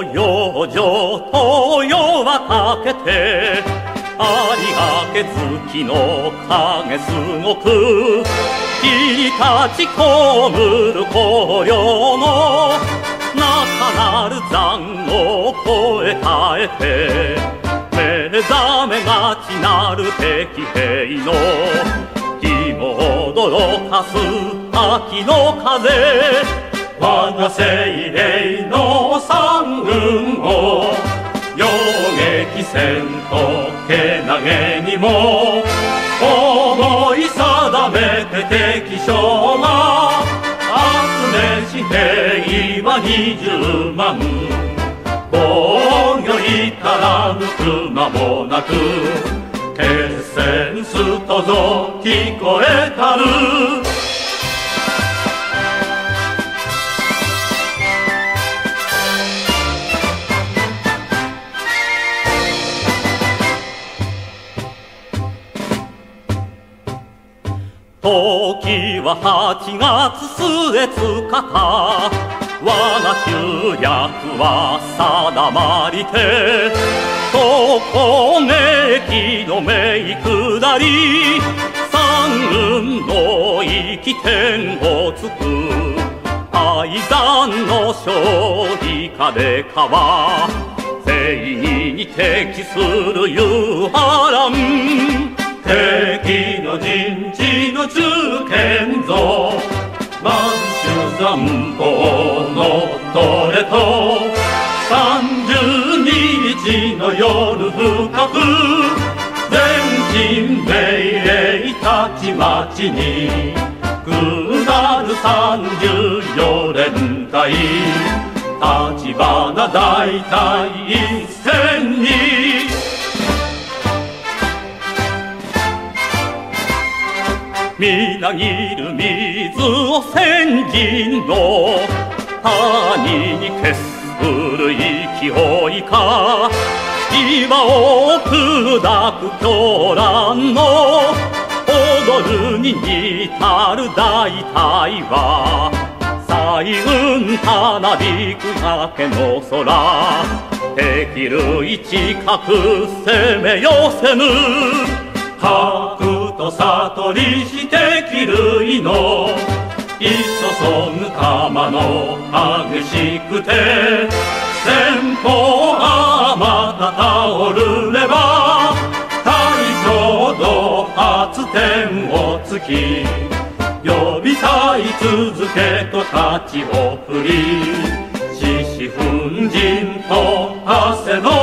よよと夜は明けて有明月の影すごく霧立ちこむる紅葉の中なる残を越えたえて目覚めがちなる敵兵の日も驚かす秋の風我が精霊の三軍を両撃戦とけなげにも思い定めて敵将が集めし兵は20万防御至らぬく間もなく決戦すとぞ聞こえたる時は8月末つかか我が旧約は定まりて総攻撃の命下り三軍の生き天をつく愛山の勝利下でかは正義に適する遊波乱敵の陣地の中堅ぞまず十三法のどれと32日の夜深く全身命令たちまちに下る34連隊立花大隊一戦にみなぎる水を千人の谷に消す古い勢いか岩を砕く狂乱の踊るに似たる大隊は彩雲たなびく崖の空敵類近く攻め寄せぬ核と悟りし敵類のい注ぐ玉の激しくて先方がまた倒るれば大将度発展をつき呼びたい続けと太刀を振り獅子奮陣と汗の